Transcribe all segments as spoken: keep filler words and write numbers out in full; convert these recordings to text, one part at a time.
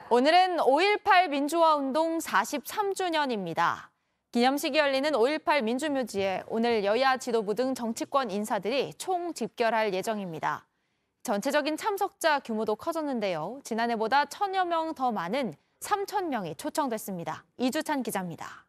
오늘은 오일팔 민주화운동 사십삼 주년입니다. 기념식이 열리는 오일팔 민주묘지에 오늘 여야 지도부 등 정치권 인사들이 총 집결할 예정입니다. 전체적인 참석자 규모도 커졌는데요. 지난해보다 천여 명 더 많은 삼천 명이 초청됐습니다. 이주찬 기자입니다.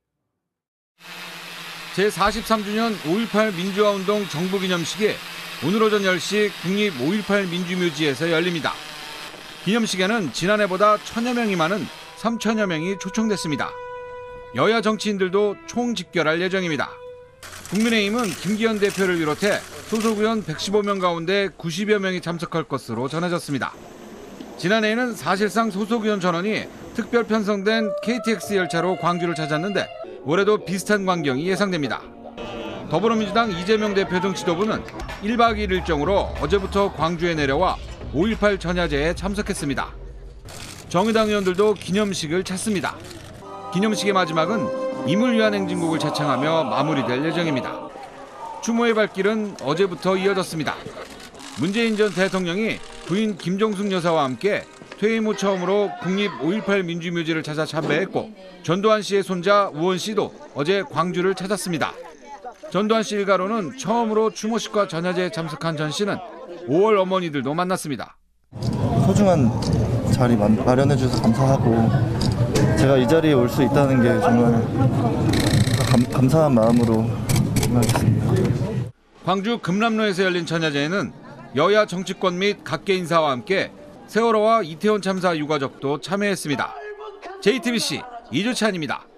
제사십삼 주년 오일팔 민주화운동 정부기념식이 오늘 오전 열 시 국립 오일팔 민주묘지에서 열립니다. 기념식에는 지난해보다 천여 명이 많은 삼천여 명이 초청됐습니다. 여야 정치인들도 총 집결할 예정입니다. 국민의힘은 김기현 대표를 비롯해 소속 의원 백십오 명 가운데 구십여 명이 참석할 것으로 전해졌습니다. 지난해에는 사실상 소속 의원 전원이 특별 편성된 케이티엑스 열차로 광주를 찾았는데 올해도 비슷한 광경이 예상됩니다. 더불어민주당 이재명 대표 등 지도부는 일 박 이 일 일정으로 어제부터 광주에 내려와 오일팔 전야제에 참석했습니다. 정의당 의원들도 기념식을 찾습니다. 기념식의 마지막은 임을 위한 행진곡을 자창하며 마무리될 예정입니다. 추모의 발길은 어제부터 이어졌습니다. 문재인 전 대통령이 부인 김정숙 여사와 함께 퇴임 후 처음으로 국립 오일팔 민주묘지를 찾아 참배했고 전두환 씨의 손자 우원 씨도 어제 광주를 찾았습니다. 전두환 씨 일가로는 처음으로 추모식과 전야제에 참석한 전 씨는 오월 어머니들도 만났습니다. 소중한 자리 마련해 주셔서 감사하고 제가 이 자리에 올 수 있다는 게 정말 감, 감사한 마음으로 생각했습니다. 광주 금남로에서 열린 전야제에는 여야 정치권 및 각계 인사와 함께 세월호와 이태원 참사 유가족도 참여했습니다. 제이티비씨 이주찬입니다.